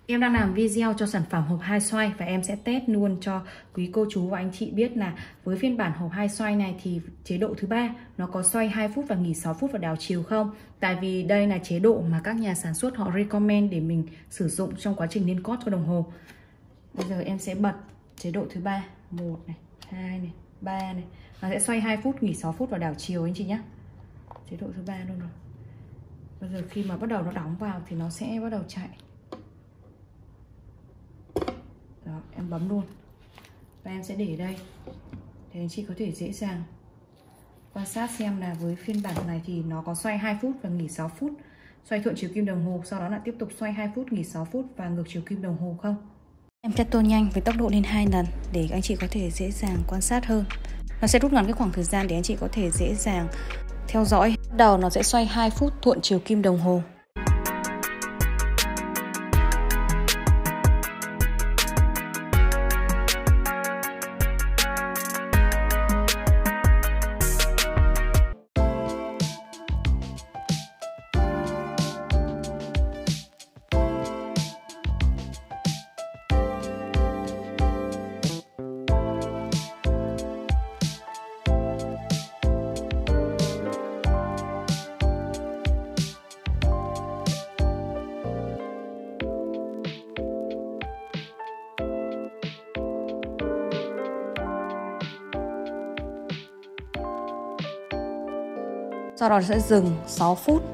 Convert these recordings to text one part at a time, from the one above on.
Em đang làm video cho sản phẩm hộp 2 xoay và em sẽ test luôn cho quý cô chú và anh chị biết là với phiên bản hộp 2 xoay này thì chế độ thứ ba nó có xoay 2 phút và nghỉ 6 phút vào đảo chiều không? Tại vì đây là chế độ mà các nhà sản xuất họ recommend để mình sử dụng trong quá trình lên cót cho đồng hồ. Bây giờ em sẽ bật chế độ thứ ba, 1 này, 2 này, 3 này. Nó sẽ xoay 2 phút, nghỉ 6 phút vào đảo chiều anh chị nhé. Chế độ thứ ba luôn rồi. Bây giờ khi mà bắt đầu nó đóng vào thì nó sẽ bắt đầu chạy. Đó, em bấm luôn và em sẽ để đây để anh chị có thể dễ dàng quan sát xem là với phiên bản này thì nó có xoay 2 phút và nghỉ 6 phút, xoay thuận chiều kim đồng hồ, sau đó lại tiếp tục xoay 2 phút nghỉ 6 phút và ngược chiều kim đồng hồ không. Em sẽ tô nhanh với tốc độ lên 2 lần để anh chị có thể dễ dàng quan sát hơn. Nó sẽ rút ngắn cái khoảng thời gian để anh chị có thể dễ dàng theo dõi. Bắt đầu nó sẽ xoay 2 phút thuận chiều kim đồng hồ. Sau đó sẽ dừng 6 phút.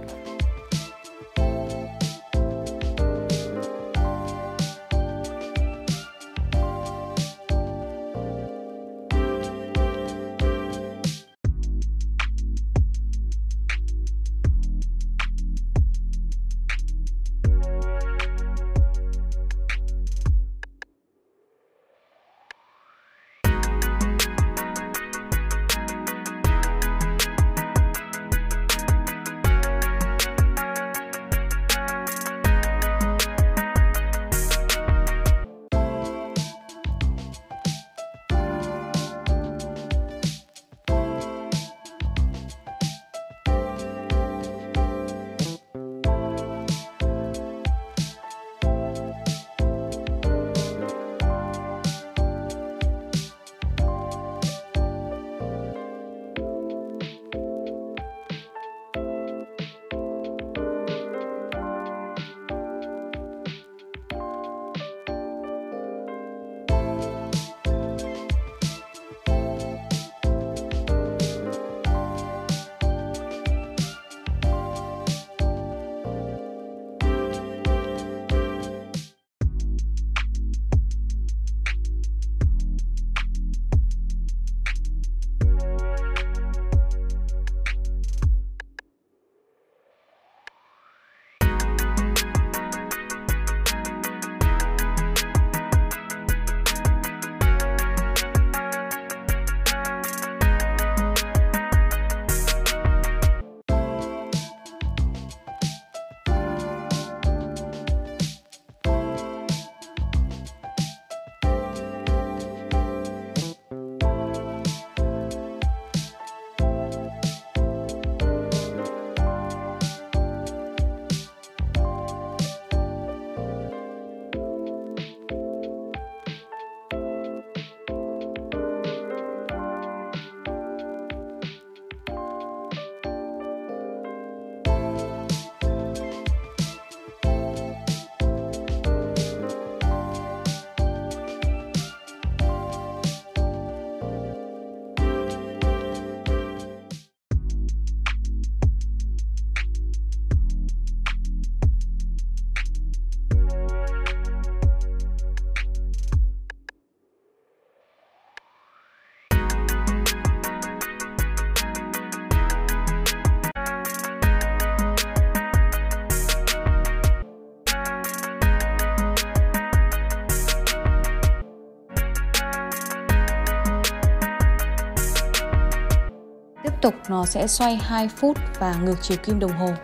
Tiếp tục nó sẽ xoay 2 phút và ngược chiều kim đồng hồ.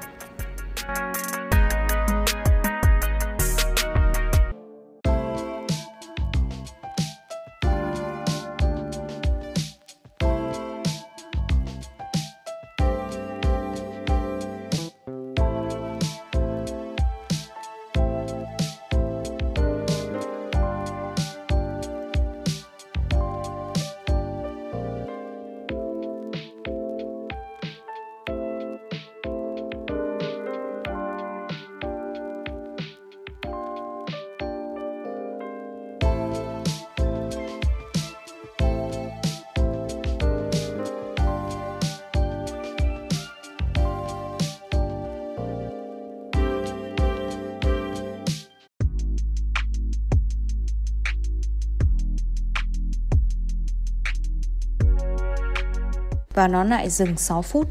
và nó lại dừng 6 phút.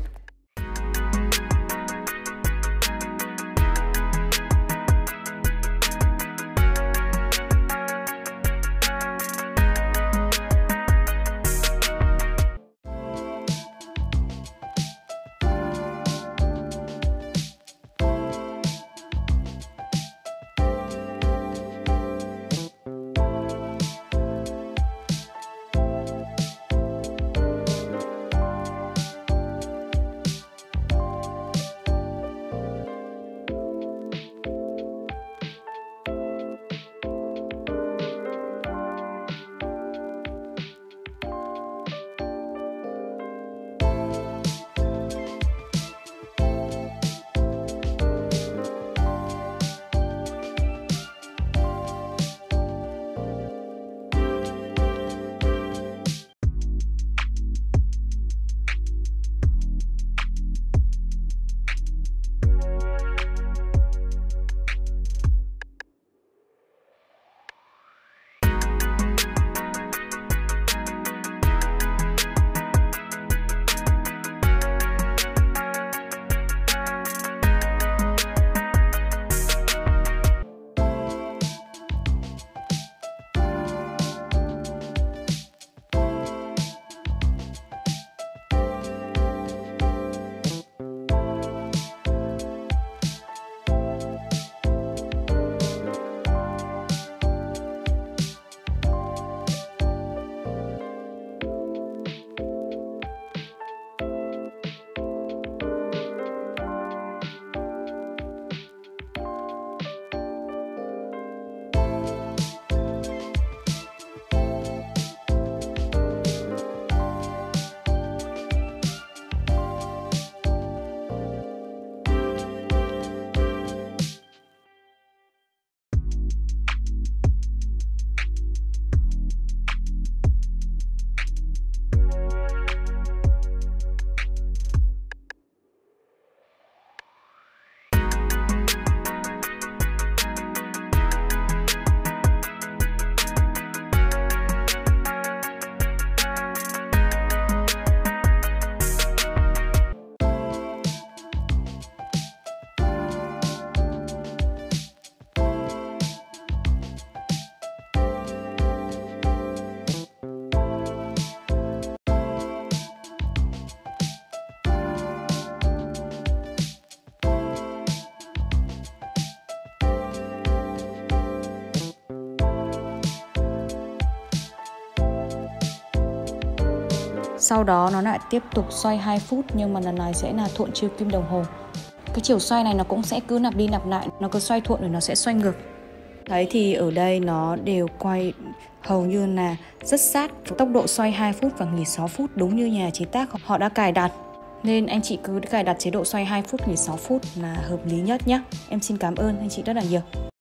Sau đó nó lại tiếp tục xoay 2 phút, nhưng mà lần này sẽ là thuận chiều kim đồng hồ. Cái chiều xoay này nó cũng sẽ cứ lặp đi lặp lại, nó cứ xoay thuận rồi nó sẽ xoay ngược. Đấy, thì ở đây nó đều quay hầu như là rất sát tốc độ xoay 2 phút và nghỉ 6 phút, đúng như nhà chế tác họ đã cài đặt. Nên anh chị cứ cài đặt chế độ xoay 2 phút nghỉ 6 phút là hợp lý nhất nhé. Em xin cảm ơn anh chị rất là nhiều.